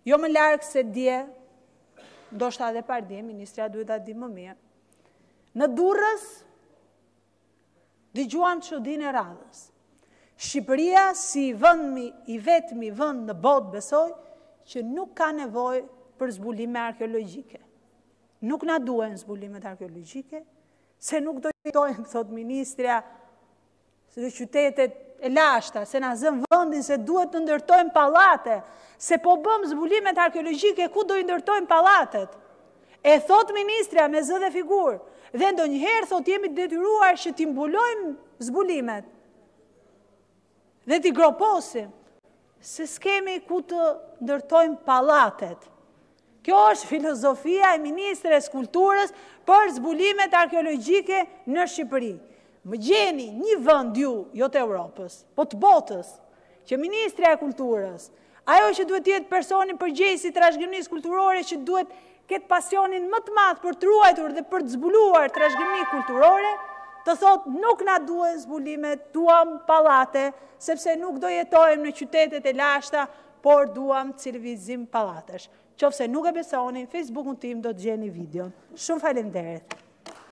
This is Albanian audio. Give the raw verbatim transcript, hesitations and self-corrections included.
Jo më larkë se dje, ndoshta edhe par dje, ministria duhet ta di më mirë. Në Durrës, dëgjuam çudin e radhës. Shqipëria si vëndmi, i vetmi vënd në botë besoj, që nuk ka nevojë për zbulime arkeologjike. Nuk na duhen zbulimet arkeologjike, se nuk do jetojmë, thot ministria, se dhe qytetet e lashta, se na zën vëndin se duhet të ndërtojmë pallate, se po bëm zbulimet arkeologjike, ku do i ndërtojmë pallatet? E thot ministria me zë dhe figur, dhe ndonjëherë thot jemi detyruar që t'i mbulojmë zbulimet, dhe t'i groposim, se s'kemi ku të ndërtojmë pallatet. Kjo është filozofia e Ministres Kulturës për zbulimet arkeologjike në Shqipëri. Më gjeni një vënd ju, jo të Europës, po të botës, që Ministria e Kulturës, ajo që duhet jetë personi përgjegjësi trashëgimisë kulturore, që duhet ketë pasionin më të madh për të ruajtur dhe për të zbuluar trashëgimi kulturore, të thot nuk na duhen zbulimet, duam pallate, sepse nuk do jetojmë në qytetet e lashta, por duam civilizim pallatesh. Qofse nuk e besoni, në Facebookun tim do të gjeni video. Shumë faleminderit.